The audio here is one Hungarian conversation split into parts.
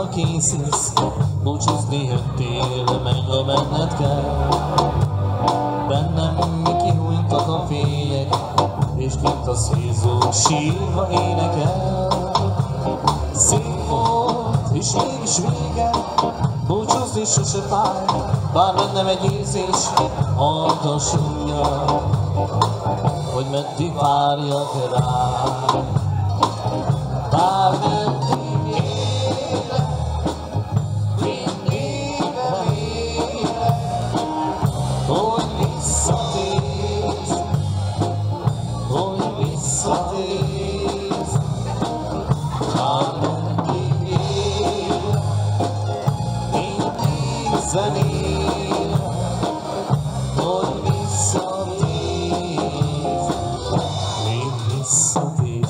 arra készülsz, búcsúzni jöttél, menj, ha menned kell. Bennem kihújtak a fények, és kint a szézó sírva énekel. Szép volt, és mégis vége, búcsúzni sose fáj, bár bennem egy érzés hallgassulja, hogy meddig várjak rá. Bár meddig élek, mindig remélek, hogy visszatérsz, hogy visszatérsz. Bár meddig élek, mindig zenélek, hogy visszatérsz, még visszatérsz.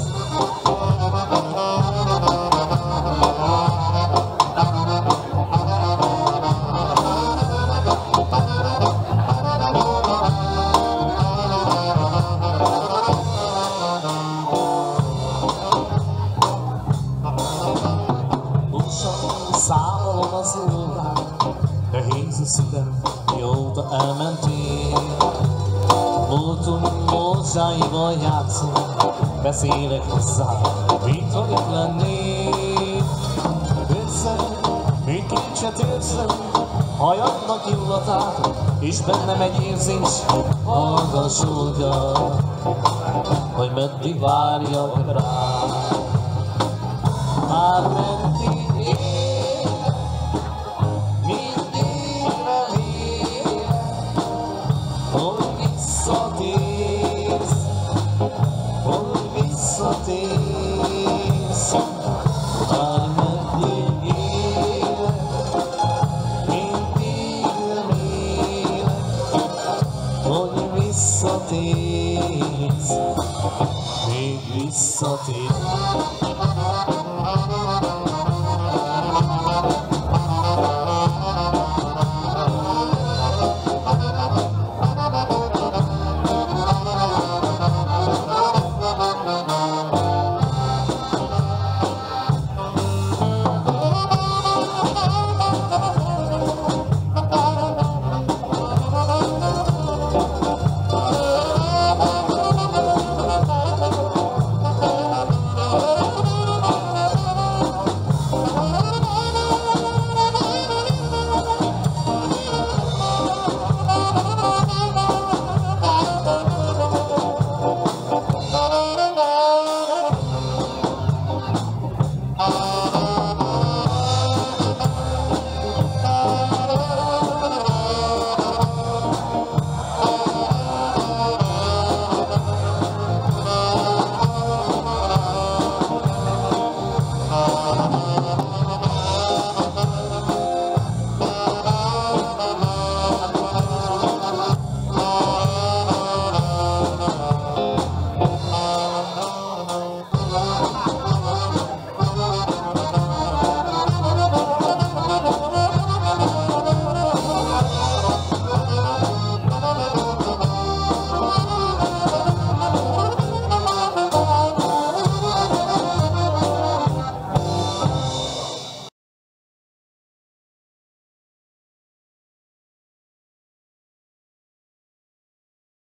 Számolom az órát, nehéz a szívem, mióta elmentél. Múltunk morzsáival játszunk, beszélek hozzá, mint ha itt lennél. Érzem, mint kincset érzem, hajadnak illatát, és bennem egy érzés hallgassolja, hogy meddig várjak rá. Már meddig élek, mindig remélek, hogy visszatérsz, hogy visszatérsz. Már meddig élek, mindig remélek, hogy visszatérsz, még visszatérsz.